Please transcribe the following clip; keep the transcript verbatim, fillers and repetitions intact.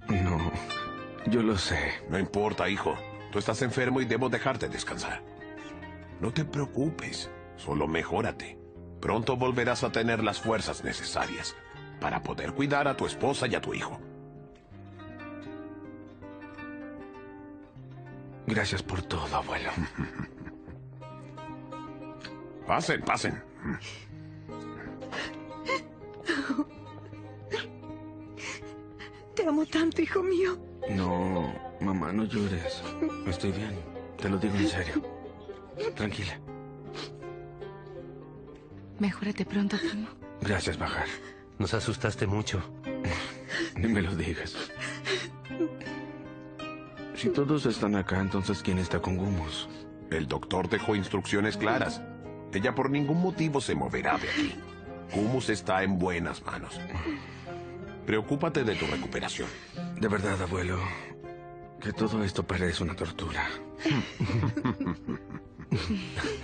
No, yo lo sé. No importa, hijo. Tú estás enfermo y debo dejarte descansar. No te preocupes, solo mejórate. Pronto volverás a tener las fuerzas necesarias para poder cuidar a tu esposa y a tu hijo. Gracias por todo, abuelo. Pasen, pasen. Te amo tanto, hijo mío. No, mamá, no llores. Estoy bien, te lo digo en serio. Tranquila. Mejórate pronto, Timo. Gracias, Bahar. Nos asustaste mucho. Ni me lo digas. Si todos están acá, entonces ¿quién está con Gumus? El doctor dejó instrucciones claras. Ella por ningún motivo se moverá de aquí. Gumus está en buenas manos. Preocúpate de tu recuperación. De verdad, abuelo, que todo esto parece una tortura.